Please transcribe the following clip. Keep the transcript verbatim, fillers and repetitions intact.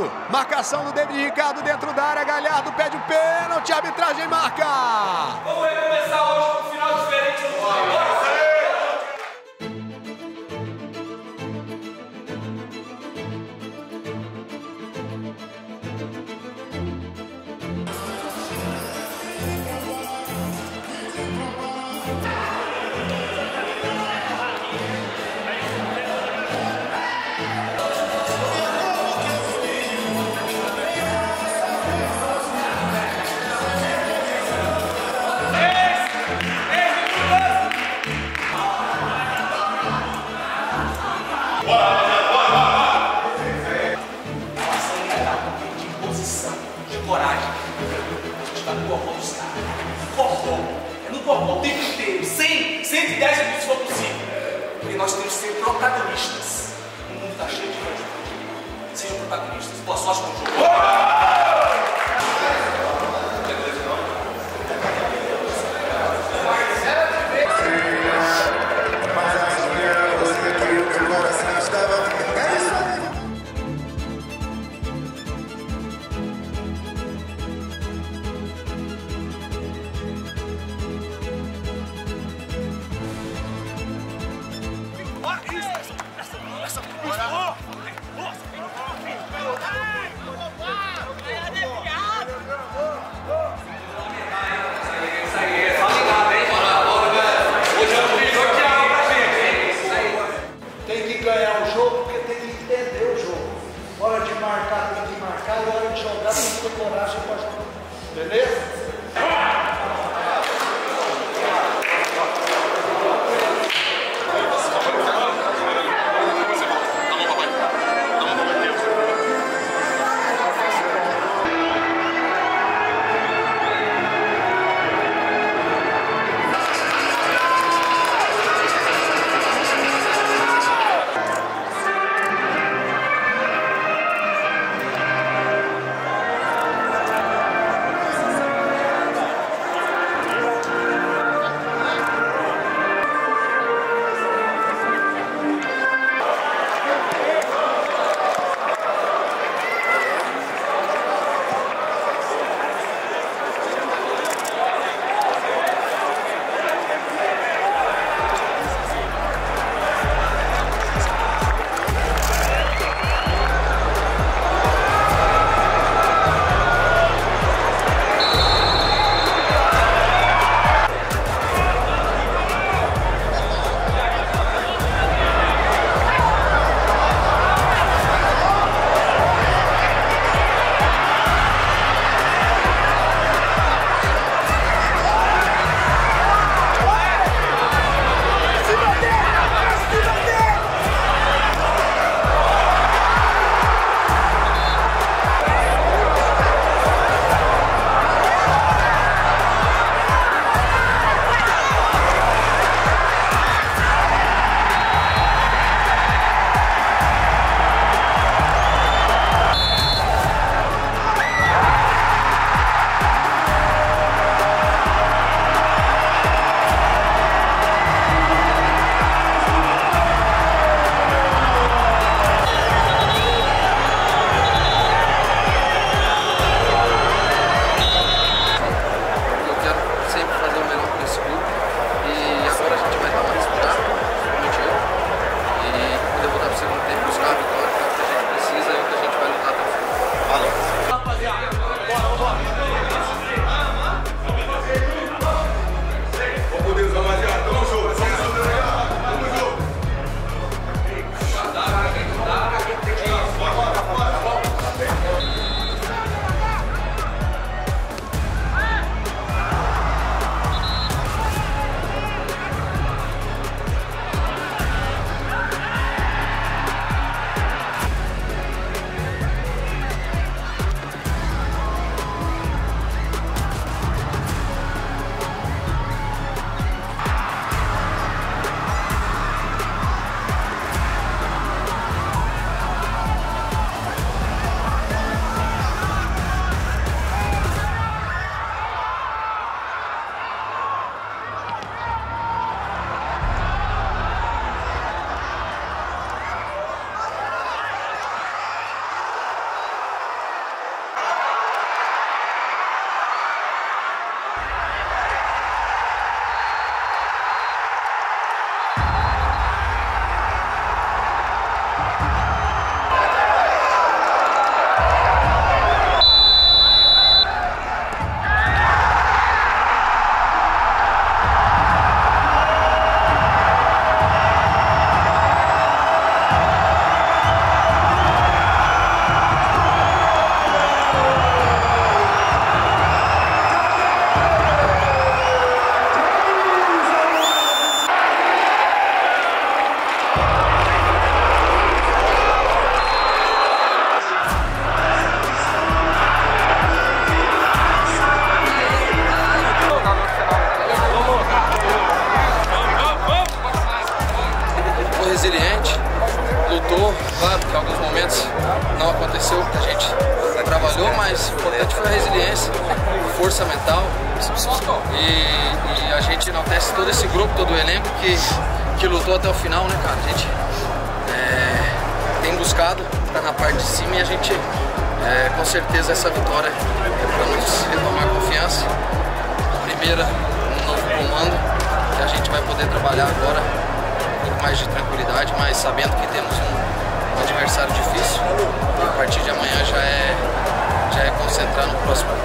Ricardo. Marcação do David Ricardo dentro da área. Galhardo pede o pênalti. A arbitragem marca. Vamos recomeçar hoje com um final diferente no futebol. Coragem. A gente tá no corpão dos caras. Corpão. É no corpão o tempo inteiro. cem, cento e dez minutos se for possível. Porque nós temos que ser protagonistas. O mundo tá cheio de gente. Sejam protagonistas. Boa sorte com o jogo. momentos não aconteceu, a gente trabalhou, mas o importante foi a resiliência, força mental, e, e a gente enaltece todo esse grupo, todo o elenco que, que lutou até o final, né, cara? A gente é, tem buscado estar na parte de cima e a gente, é, com certeza, essa vitória é para nos retomar confiança. Primeira, um novo comando, que a gente vai poder trabalhar agora um pouco mais de tranquilidade, mas sabendo que temos um, um adversário difícil. E a partir de amanhã já é, já é concentrar no próximo.